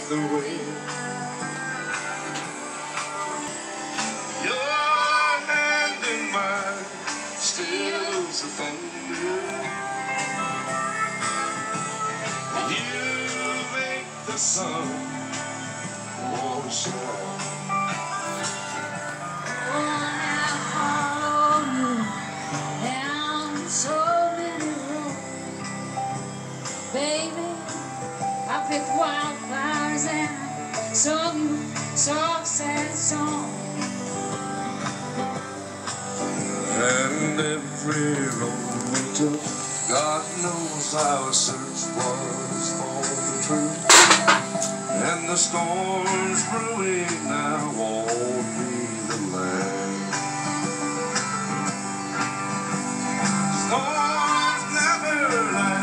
the wind. Your hand in mine stills the thunder. You make the sun wanna shine. Baby, I picked wildflowers and I sung you a soft, sad song. And every road we took, God knows our search was for the truth. And the storms brewing now won't be the land. Storms never last.